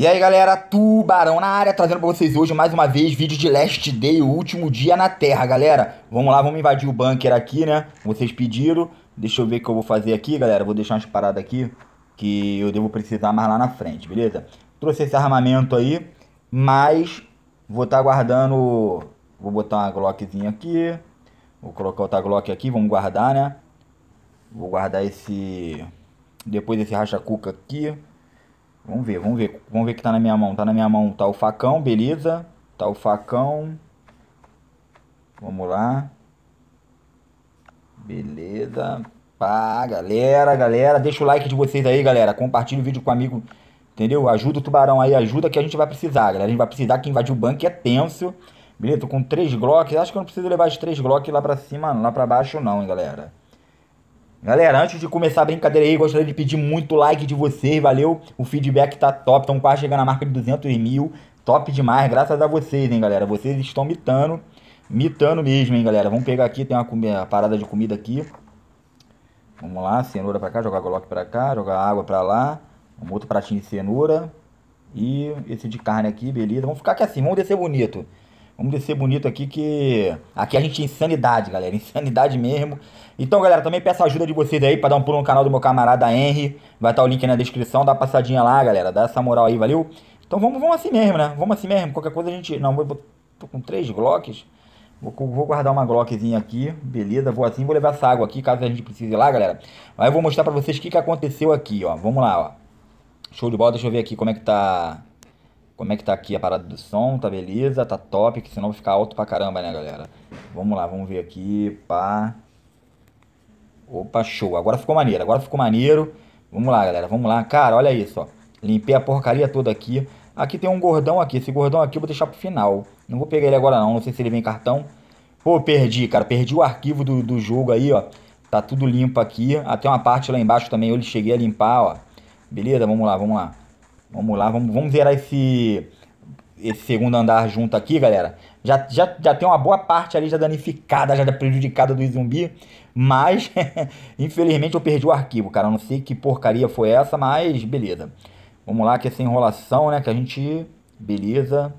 E aí galera, Tubarão na área, trazendo pra vocês hoje mais uma vez vídeo de Last Day, o último dia na Terra, galera. Vamos lá, vamos invadir o bunker aqui, né? Vocês pediram, deixa eu ver o que eu vou fazer aqui, galera. Vou deixar umas paradas aqui que eu devo precisar mais lá na frente, beleza? Trouxe esse armamento aí, mas vou estar guardando. Vou botar uma Glockzinha aqui, vou colocar outra Glock aqui, vamos guardar, né? Vou guardar esse. Depois esse racha-cuca aqui. Vamos ver o que tá na minha mão. Tá na minha mão, tá o facão, beleza. Tá o facão. Vamos lá. Beleza. Pá, galera, deixa o like de vocês aí, galera. Compartilha o vídeo com o amigo, entendeu? Ajuda o tubarão aí, ajuda que a gente vai precisar, galera. A gente vai precisar que invadir o bunker, é tenso. Beleza, tô com 3 Glocks. Acho que eu não preciso levar as 3 Glocks lá pra cima, lá pra baixo não, hein, galera. Galera, antes de começar a brincadeira aí, gostaria de pedir muito like de vocês, valeu? O feedback tá top, estamos quase chegando na marca de 200 mil, top demais, graças a vocês, hein, galera? Vocês estão mitando mesmo, hein, galera? Vamos pegar aqui, tem uma parada de comida aqui. Vamos lá, cenoura pra cá, jogar Glock pra cá, jogar água pra lá. Um outro pratinho de cenoura. E esse de carne aqui, beleza? Vamos ficar aqui assim, vamos descer bonito. Vamos descer bonito aqui que... Aqui a gente é insanidade, galera. Insanidade mesmo. Então, galera, também peço a ajuda de vocês aí pra dar um pulo no canal do meu camarada Henry. Vai estar o link aí na descrição. Dá uma passadinha lá, galera. Dá essa moral aí, valeu? Então vamos assim mesmo, né? Vamos assim mesmo. Qualquer coisa a gente... Não, tô com 3 Glocks. Vou guardar uma Glockzinha aqui. Beleza, vou assim. Vou levar essa água aqui, caso a gente precise ir lá, galera. Aí eu vou mostrar pra vocês o que aconteceu aqui, ó. Vamos lá, ó. Show de bola. Deixa eu ver aqui como é que tá... Como é que tá aqui a parada do som, tá beleza, tá top, que senão vai ficar alto pra caramba, né, galera? Vamos lá, vamos ver aqui, pá. Opa, show, agora ficou maneiro, Vamos lá, galera, vamos lá. Cara, olha isso, ó. Limpei a porcaria toda aqui. Aqui tem um gordão aqui, esse gordão aqui eu vou deixar pro final. Não vou pegar ele agora não, não sei se ele vem cartão. Pô, perdi, cara, perdi o arquivo do jogo aí, ó. Tá tudo limpo aqui, até uma parte lá embaixo também eu cheguei a limpar, ó. Beleza, vamos lá, vamos lá. Vamos lá, vamos zerar esse segundo andar junto aqui, galera. Já tem uma boa parte ali já danificada, já prejudicada do zumbi. Mas, infelizmente, eu perdi o arquivo, cara. Eu não sei que porcaria foi essa, mas beleza. Vamos lá, que essa enrolação, né? Que a gente... Beleza.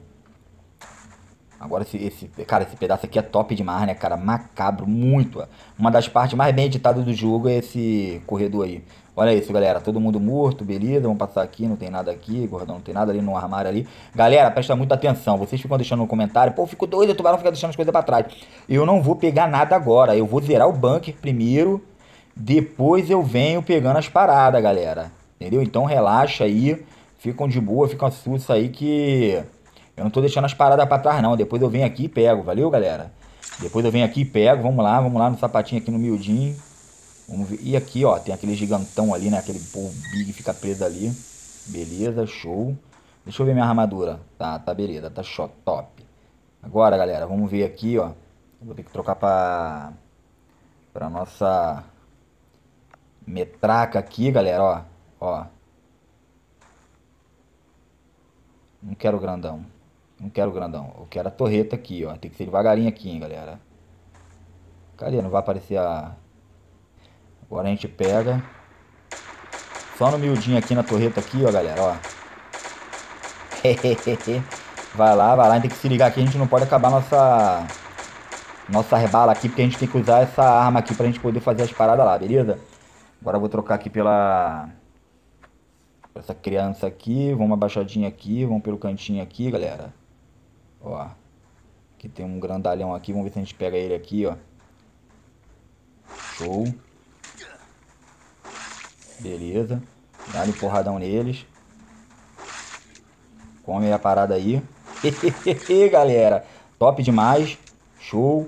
Agora cara, esse pedaço aqui é top demais, né, cara? Macabro, muito. Ó. Uma das partes mais bem editadas do jogo é esse corredor aí. Olha isso, galera. Todo mundo morto, beleza. Vamos passar aqui, não tem nada aqui. Gordão, não tem nada ali no armário ali. Galera, presta muita atenção. Vocês ficam deixando no comentário. Pô, fico doido, o tubarão fica deixando as coisas pra trás. Eu não vou pegar nada agora. Eu vou zerar o bunker primeiro. Depois eu venho pegando as paradas, galera. Entendeu? Então relaxa aí. Ficam de boa, ficam sussa aí que... Eu não tô deixando as paradas pra trás, não. Depois eu venho aqui e pego. Valeu, galera? Depois eu venho aqui e pego. Vamos lá no sapatinho aqui no miudinho. Vamos ver. E aqui, ó, tem aquele gigantão ali, né? Aquele povo big fica preso ali. Beleza, show. Deixa eu ver minha armadura. Tá beleza, tá show, top. Agora, galera, vamos ver aqui, ó. Vou ter que trocar pra nossa metraca aqui, galera, ó. Ó. Não quero grandão. Não quero grandão. Eu quero a torreta aqui, ó. Tem que ser devagarinho aqui, hein, galera. Cadê? Não vai aparecer a... Agora a gente pega. Só no miudinho aqui na torreta aqui, ó, galera, ó. Vai lá. A gente tem que se ligar aqui. A gente não pode acabar nossa bala aqui, porque a gente tem que usar essa arma aqui pra gente poder fazer as paradas lá, beleza? Agora eu vou trocar aqui pela... Essa criança aqui. Vamos abaixadinha aqui. Vamos pelo cantinho aqui, galera. Ó. Aqui tem um grandalhão aqui. Vamos ver se a gente pega ele aqui, ó. Show. Beleza. Dá um porradão neles. Come a parada aí. Galera. Top demais. Show.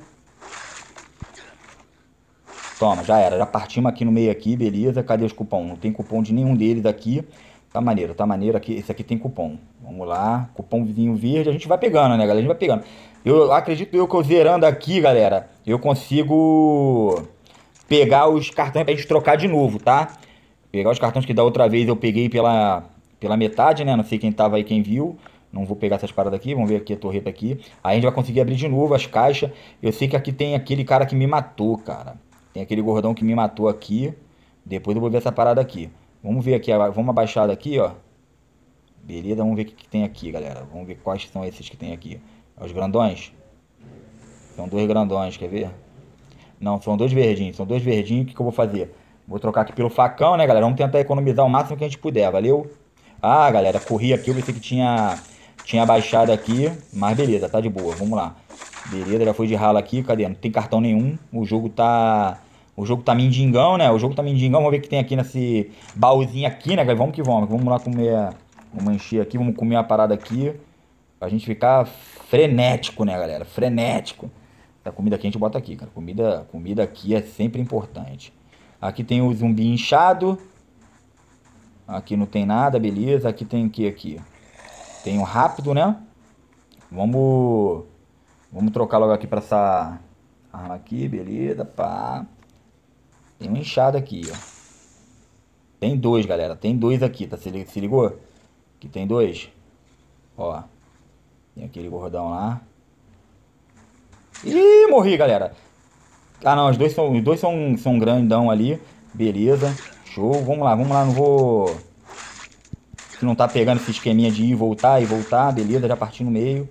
Toma, já era. Já partimos aqui no meio aqui, beleza. Cadê os cupom? Não tem cupom de nenhum deles aqui. Tá maneiro aqui. Esse aqui tem cupom. Vamos lá. Cupomzinho verde. A gente vai pegando, né, galera? A gente vai pegando. Eu acredito que eu zerando aqui, galera, eu consigo pegar os cartões pra gente trocar de novo, tá? Pegar os cartões que da outra vez eu peguei pela metade, né? Não sei quem tava aí, quem viu. Não vou pegar essas paradas aqui. Vamos ver aqui a torreta aqui. Aí a gente vai conseguir abrir de novo as caixas. Eu sei que aqui tem aquele cara que me matou, cara. Tem aquele gordão que me matou aqui. Depois eu vou ver essa parada aqui. Vamos ver aqui. Vamos abaixar daqui, ó. Beleza, vamos ver o que tem aqui, galera. Vamos ver quais são esses que tem aqui. Os grandões? São dois grandões, quer ver? Não, são dois verdinhos. São dois verdinhos. O que eu vou fazer? Vou trocar aqui pelo facão, né, galera? Vamos tentar economizar o máximo que a gente puder, valeu? Ah, galera, corri aqui. Eu pensei que tinha baixado aqui. Mas beleza, tá de boa. Vamos lá. Beleza, já foi de rala aqui. Cadê? Não tem cartão nenhum. O jogo tá... O jogo tá mendigão, né? O jogo tá mendigão. Vamos ver o que tem aqui nesse baúzinho aqui, né, galera? Vamos que vamos. Vamos lá comer... Vamos encher aqui. Vamos comer uma parada aqui. Pra gente ficar frenético, né, galera? Frenético. A comida aqui a gente bota aqui, cara. Comida aqui é sempre importante. Aqui tem o zumbi inchado. Aqui não tem nada, beleza. Aqui tem o que aqui? Tem o rápido, né? Vamos trocar logo aqui pra essa arma aqui, beleza, pá. Tem um inchado aqui, ó. Tem dois, galera. Tem dois aqui, tá? Se ligou? Aqui tem dois. Ó. Tem aquele gordão lá. Ih, morri, galera. Ah, não, os dois são grandão ali. Beleza. Show. Vamos lá. Não vou... Se não tá pegando esse esqueminha de ir e voltar. Beleza, já parti no meio.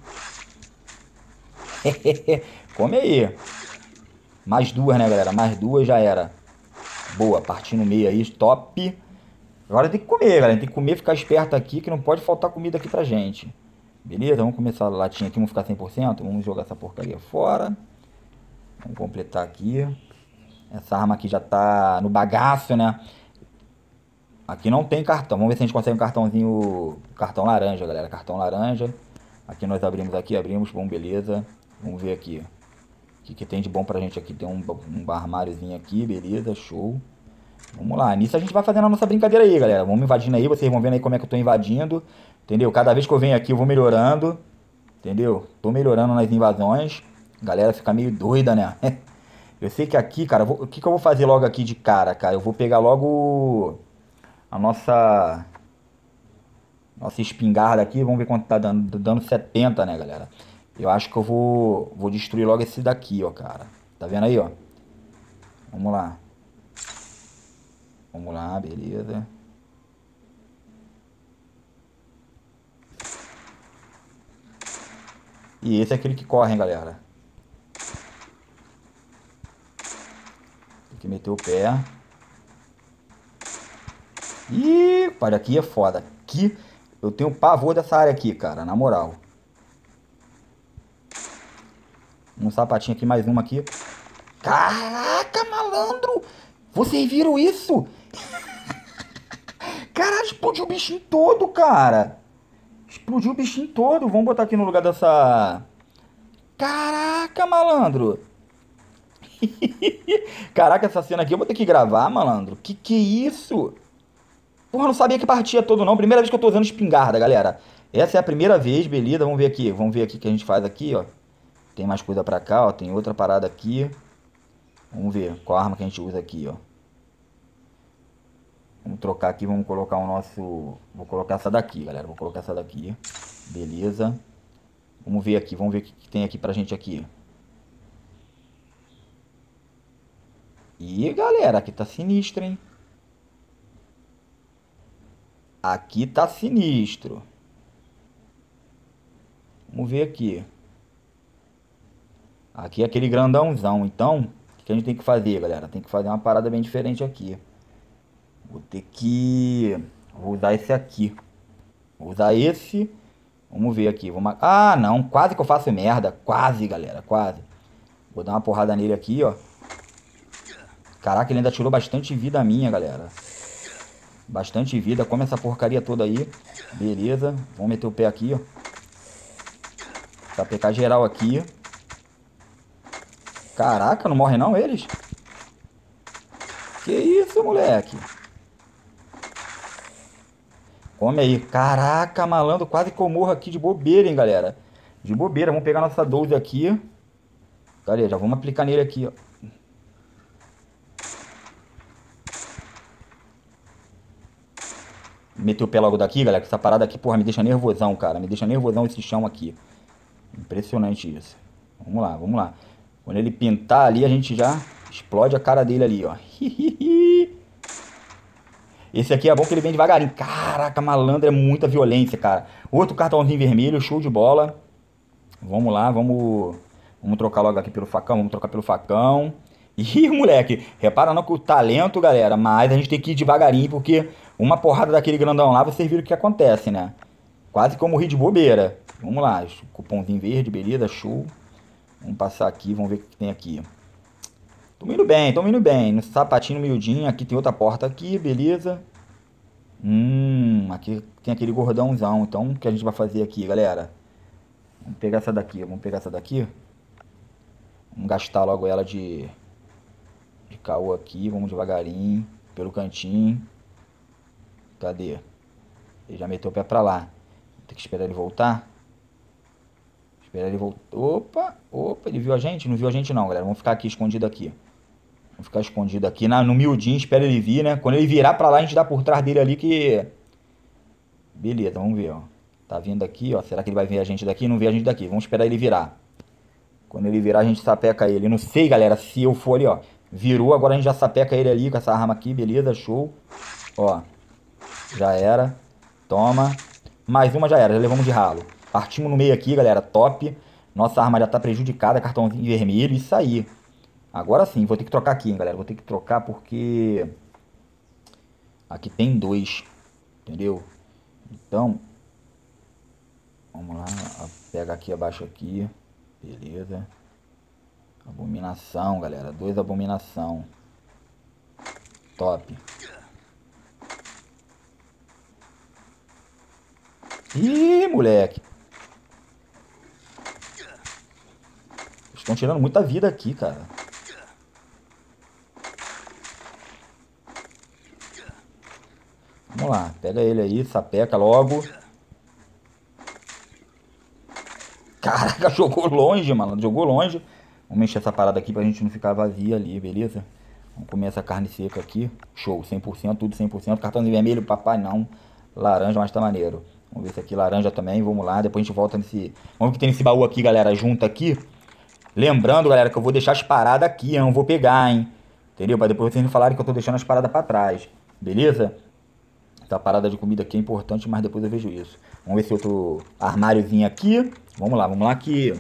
Come aí. Mais duas, né, galera? Mais duas já era. Boa, parti no meio aí. Top. Agora tem que comer, galera. Tem que comer, ficar esperto aqui, que não pode faltar comida aqui pra gente. Beleza, vamos começar a latinha aqui, vamos ficar 100%. Vamos jogar essa porcaria fora. Vamos completar aqui. Essa arma aqui já tá no bagaço, né? Aqui não tem cartão. Vamos ver se a gente consegue um cartãozinho. Cartão laranja, galera. Cartão laranja. Aqui nós abrimos. Bom, beleza. Vamos ver aqui. O que tem de bom pra gente aqui? Tem um armáriozinho aqui, beleza, show. Vamos lá, nisso a gente vai fazendo a nossa brincadeira aí, galera. Vamos invadindo aí, vocês vão vendo aí como é que eu tô invadindo. Entendeu? Cada vez que eu venho aqui eu vou melhorando. Entendeu? Tô melhorando nas invasões. A galera fica meio doida, né? Eu sei que aqui, cara, o que eu vou fazer logo aqui de cara, cara? Eu vou pegar logo a nossa espingarda aqui. Vamos ver quanto tá dando. Tá dando 70, né, galera? Eu acho que eu vou destruir logo esse daqui, ó, cara. Tá vendo aí, ó? Vamos lá. Vamos lá, beleza. E esse é aquele que corre, hein, galera. Tem que meter o pé. Ih, para aqui é foda. Aqui eu tenho pavor dessa área aqui, cara, na moral. Um sapatinho aqui, mais uma aqui. Caraca, malandro! Vocês viram isso? Caralho, explodiu o bichinho todo, cara. Explodiu o bichinho todo. Vamos botar aqui no lugar dessa... Caraca, malandro. Caraca, essa cena aqui eu vou ter que gravar, malandro. Que é isso? Porra, não sabia que partia todo não. Primeira vez que eu tô usando espingarda, galera. Essa é a primeira vez, beleza. Vamos ver aqui. Vamos ver aqui o que a gente faz aqui, ó. Tem mais coisa pra cá, ó. Tem outra parada aqui. Vamos ver qual arma que a gente usa aqui, ó. Vamos trocar aqui, vamos colocar o nosso... Vou colocar essa daqui, galera. Vou colocar essa daqui. Beleza. Vamos ver aqui, vamos ver o que tem aqui pra gente aqui. Ih, galera, aqui tá sinistro, hein? Aqui tá sinistro. Vamos ver aqui. Aqui é aquele grandãozão. Então, o que a gente tem que fazer, galera? Tem que fazer uma parada bem diferente aqui. Vou ter que... Vou usar esse aqui. Vou usar esse. Vamos ver aqui. Ah, não. Quase que eu faço merda. Quase, galera. Quase. Vou dar uma porrada nele aqui, ó. Caraca, ele ainda tirou bastante vida minha, galera. Bastante vida. Come essa porcaria toda aí. Beleza. Vamos meter o pé aqui, ó. Pra pegar geral aqui. Caraca, não morre não eles? Que isso, moleque? Come aí. Caraca, malandro. Quase que eu morro aqui de bobeira, hein, galera. De bobeira. Vamos pegar nossa 12 aqui. Galera, já vamos aplicar nele aqui, ó. Meter o pé logo daqui, galera. Que essa parada aqui, porra, me deixa nervosão, cara. Me deixa nervosão esse chão aqui. Impressionante isso. Vamos lá, vamos lá. Quando ele pintar ali, a gente já explode a cara dele ali, ó. Esse aqui é bom que ele vem devagarinho. Caraca, malandro, é muita violência, cara. Outro cartãozinho vermelho, show de bola. Vamos lá, vamos trocar logo aqui pelo facão. Vamos trocar pelo facão. Ih, moleque, repara não que o talento, galera, mas a gente tem que ir devagarinho, porque uma porrada daquele grandão lá, vocês viram o que acontece, né? Quase que eu morri de bobeira. Vamos lá, cupomzinho verde, beleza, show. Vamos passar aqui, vamos ver o que tem aqui. Tamo indo bem, tamo indo bem. No sapatinho miudinho, aqui tem outra porta aqui, beleza. Aqui tem aquele gordãozão. Então, o que a gente vai fazer aqui, galera? Vamos pegar essa daqui, vamos pegar essa daqui. Vamos gastar logo ela de caô aqui, vamos devagarinho, pelo cantinho. Cadê? Ele já meteu o pé pra lá. Tem que esperar ele voltar. Esperar ele voltar. Opa, opa, ele viu a gente? Não viu a gente não, galera. Vamos ficar aqui escondido aqui. Vamos ficar escondido aqui no miudinho, espera ele vir, né? Quando ele virar pra lá, a gente dá por trás dele ali que... Beleza, vamos ver, ó. Tá vindo aqui, ó. Será que ele vai ver a gente daqui? Não vê a gente daqui. Vamos esperar ele virar. Quando ele virar, a gente sapeca ele. Não sei, galera, se eu for ali, ó. Virou, agora a gente já sapeca ele ali com essa arma aqui, beleza, show. Ó, já era. Toma. Mais uma já era, já levamos de ralo. Partimos no meio aqui, galera, top. Nossa arma já tá prejudicada, cartãozinho vermelho, isso aí. Agora sim, vou ter que trocar aqui, hein, galera. Vou ter que trocar porque... Aqui tem dois, entendeu? Então... Vamos lá, pega aqui, abaixa aqui. Beleza. Abominação, galera. 2 abominação. Top. Ih, moleque. Estão tirando muita vida aqui, cara. Vamos lá, pega ele aí, sapeca logo. Caraca, jogou longe, mano. Jogou longe. Vamos encher essa parada aqui pra gente não ficar vazia ali, beleza? Vamos comer essa carne seca aqui. Show, 100%, tudo 100%. Cartãozinho vermelho, papai não. Laranja, mas tá maneiro. Vamos ver esse aqui, laranja também. Vamos lá, depois a gente volta nesse... Vamos ver que tem nesse baú aqui, galera, junto aqui. Lembrando, galera, que eu vou deixar as paradas aqui. Eu não vou pegar, hein? Entendeu? Pra depois vocês não falarem que eu tô deixando as paradas pra trás. Beleza? Essa parada de comida aqui é importante, mas depois eu vejo isso. Vamos ver esse outro armáriozinho aqui. Vamos lá que...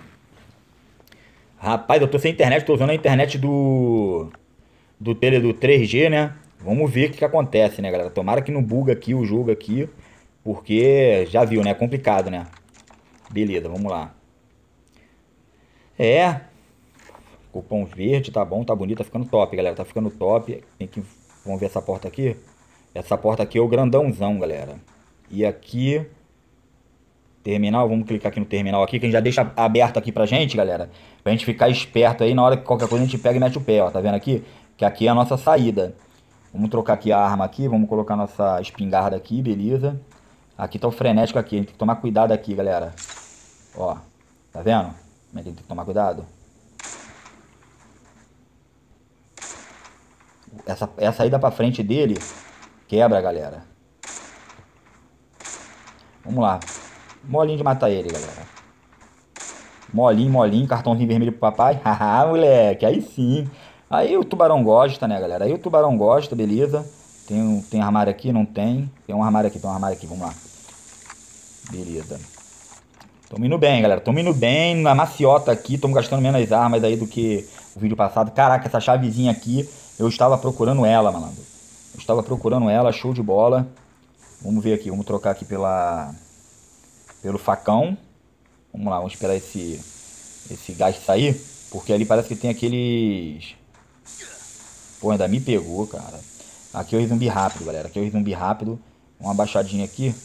Rapaz, eu tô sem internet, tô usando a internet do 3G, né? Vamos ver o que acontece, né, galera? Tomara que não buga aqui o jogo aqui, porque já viu, né? É complicado, né? Beleza, vamos lá. É. Cupom verde, tá bom, tá bonito, tá ficando top, galera. Tá ficando top. Vamos ver essa porta aqui. Essa porta aqui é o grandãozão, galera. E aqui... Terminal, vamos clicar aqui no terminal aqui, que a gente já deixa aberto aqui pra gente, galera. Pra gente ficar esperto aí, na hora que qualquer coisa a gente pega e mete o pé, ó. Tá vendo aqui? Que aqui é a nossa saída. Vamos trocar aqui a arma aqui, vamos colocar nossa espingarda aqui, beleza. Aqui tá o frenético aqui, a gente tem que tomar cuidado aqui, galera. Ó, tá vendo? Como é que a gente tem que tomar cuidado? Essa ida pra frente dele quebra, galera. Vamos lá. Molinho de matar ele, galera. Molinho, molinho. Cartãozinho vermelho pro papai. Haha, moleque. Aí sim. Aí o tubarão gosta, né, galera? Aí o tubarão gosta, beleza. Tem armário aqui? Não tem. Tem um armário aqui, tem um armário aqui. Vamos lá. Beleza. Tamo indo bem, galera. Tamo indo bem na maciota aqui. Tamo gastando menos armas aí do que o vídeo passado. Caraca, essa chavezinha aqui, eu estava procurando ela, malandro. Eu estava procurando ela, show de bola. Vamos ver aqui. Vamos trocar aqui pelo facão. Vamos lá, vamos esperar esse gás sair. Porque ali parece que tem aqueles... Pô, ainda me pegou, cara. Aqui é o zumbi rápido, galera. Aqui é o zumbi rápido. Uma abaixadinha aqui.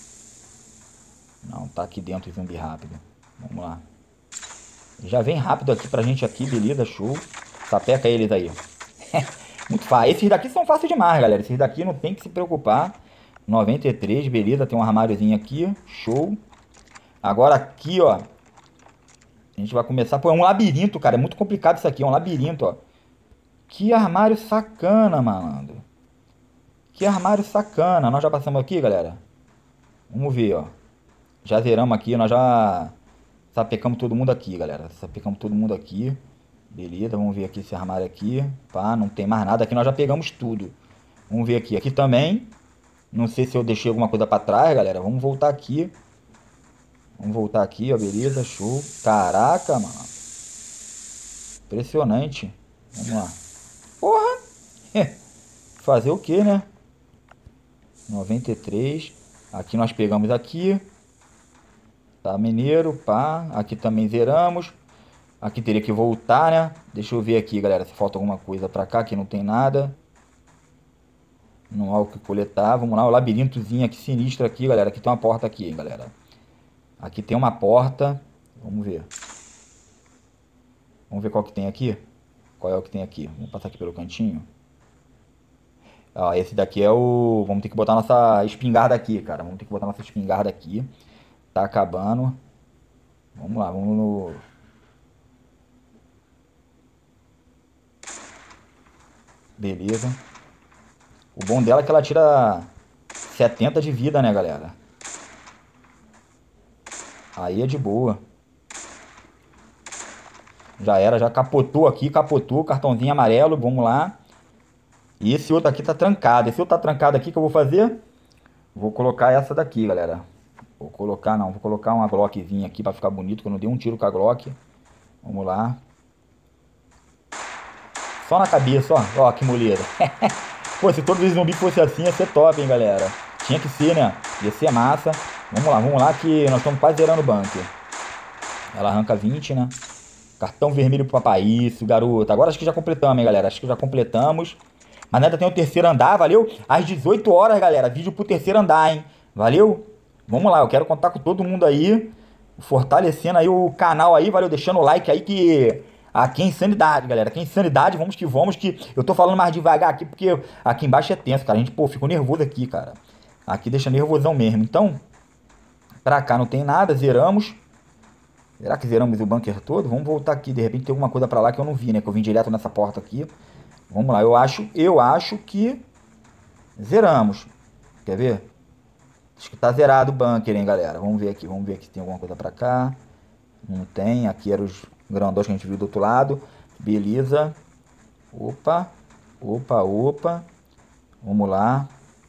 Não, tá aqui dentro o zumbi rápido. Vamos lá. Já vem rápido aqui pra gente aqui, beleza, show. Sapeca eles aí. Muito fácil. Esses daqui são fáceis demais, galera. Esses daqui não tem que se preocupar. 93, beleza. Tem um armáriozinho aqui. Show. Agora aqui, ó. A gente vai começar... Pô, é um labirinto, cara. É muito complicado isso aqui. É um labirinto, ó. Que armário sacana, malandro. Que armário sacana. Nós já passamos aqui, galera. Vamos ver, ó. Já zeramos aqui. Nós já sapecamos todo mundo aqui, galera. Sapecamos todo mundo aqui. Beleza, vamos ver aqui esse armário aqui. Pá, não tem mais nada. Aqui nós já pegamos tudo. Vamos ver aqui. Aqui também. Não sei se eu deixei alguma coisa pra trás, galera. Vamos voltar aqui. Vamos voltar aqui, ó. Beleza, show. Caraca, mano. Impressionante. Vamos lá. Porra! Fazer o que, né? 93. Aqui nós pegamos aqui. Tá, mineiro, pá. Aqui também zeramos. Aqui teria que voltar, né? Deixa eu ver aqui, galera, se falta alguma coisa pra cá. Aqui não tem nada. Não há o que coletar. Vamos lá, o labirintozinho aqui sinistro aqui, galera. Aqui tem uma porta aqui, hein, galera. Aqui tem uma porta. Vamos ver. Vamos ver qual que tem aqui. Qual é o que tem aqui? Vamos passar aqui pelo cantinho. Ó, esse daqui é o... Vamos ter que botar nossa espingarda aqui, cara. Vamos ter que botar nossa espingarda aqui. Tá acabando. Vamos lá, vamos no... Beleza. O bom dela é que ela tira 70 de vida, né, galera? Aí é de boa. Já era, já capotou aqui, capotou, cartãozinho amarelo, vamos lá. E esse outro aqui tá trancado. Esse outro tá trancado aqui, que eu vou fazer? Vou colocar essa daqui, galera. Vou colocar, não, vou colocar uma Glockzinha aqui pra ficar bonito, que eu não dei um tiro com a Glock. Vamos lá. Só na cabeça, ó. Ó, que moleza. Pô, se todos os zumbis fossem assim, ia ser top, hein, galera. Tinha que ser, né? Ia ser massa. Vamos lá, que nós estamos quase zerando o bunker. Ela arranca 20, né? Cartão vermelho pro papai. Isso, garoto. Agora acho que já completamos, hein, galera. Acho que já completamos. Mas ainda tem o terceiro andar, valeu? Às 18 horas, galera. Vídeo pro terceiro andar, hein? Valeu? Vamos lá, eu quero contar com todo mundo aí. Fortalecendo aí o canal aí, valeu? Deixando o like aí que... Aqui é insanidade, galera. Aqui é insanidade, vamos que eu tô falando mais devagar aqui porque aqui embaixo é tenso, cara. A gente, pô, ficou nervoso aqui, cara. Aqui deixa nervosão mesmo. Então, pra cá não tem nada, zeramos. Será que zeramos o bunker todo? Vamos voltar aqui, de repente tem alguma coisa pra lá que eu não vi, né? Que eu vim direto nessa porta aqui. Vamos lá, eu acho que zeramos. Quer ver? Acho que tá zerado o bunker, hein, galera. Vamos ver aqui se tem alguma coisa pra cá. Não tem, aqui eram os grandões que a gente viu do outro lado. Beleza. Opa. Vamos lá.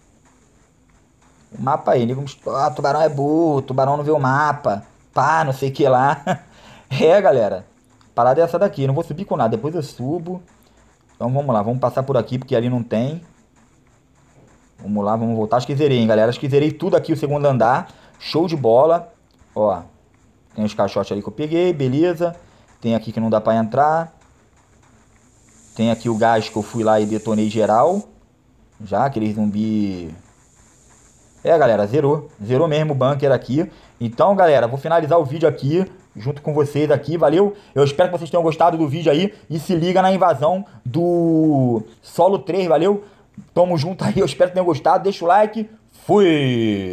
O mapa aí, nego. Ah, tubarão é burro, tubarão não vê o mapa. Pá, não sei o que lá. É, galera. A parada é essa daqui. Não vou subir com nada, depois eu subo. Então vamos lá, vamos passar por aqui porque ali não tem. Vamos lá, vamos voltar. Acho que zerei, hein, galera. Acho que zerei tudo aqui, o segundo andar. Show de bola. Ó, tem os caixotes ali que eu peguei, beleza. Tem aqui que não dá pra entrar. Tem aqui o gás que eu fui lá e detonei geral. Já, aquele zumbi... É, galera, zerou. Zerou mesmo o bunker aqui. Então, galera, vou finalizar o vídeo aqui, junto com vocês aqui, valeu? Eu espero que vocês tenham gostado do vídeo aí. E se liga na invasão do Solo 3, valeu? Tamo junto aí, eu espero que tenham gostado. Deixa o like. Fui!